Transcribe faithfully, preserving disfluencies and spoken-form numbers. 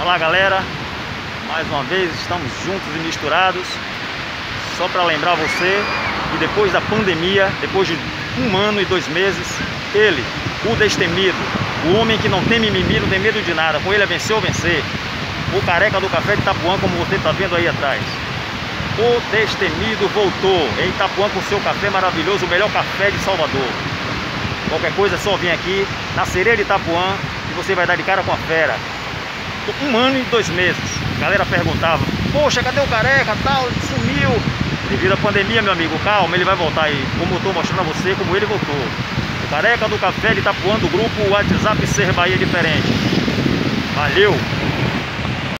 Olá galera, mais uma vez estamos juntos e misturados. Só para lembrar você que depois da pandemia, depois de um ano e dois meses, ele, o destemido, o homem que não tem mimimi, não tem medo de nada, com ele é vencer ou vencer, o careca do café de Itapuã, como você está vendo aí atrás. O destemido voltou em Itapuã com o seu café maravilhoso, o melhor café de Salvador. Qualquer coisa é só vir aqui na Cereira de Itapuã e você vai dar de cara com a fera. Um ano e dois meses. A galera perguntava: poxa, cadê o careca, tal, ele sumiu. Devido à pandemia, meu amigo, calma, ele vai voltar aí. Como eu estou mostrando a você, como ele voltou. O careca do café de Itapuã, do grupo WhatsApp Ser Bahia Diferente. Valeu!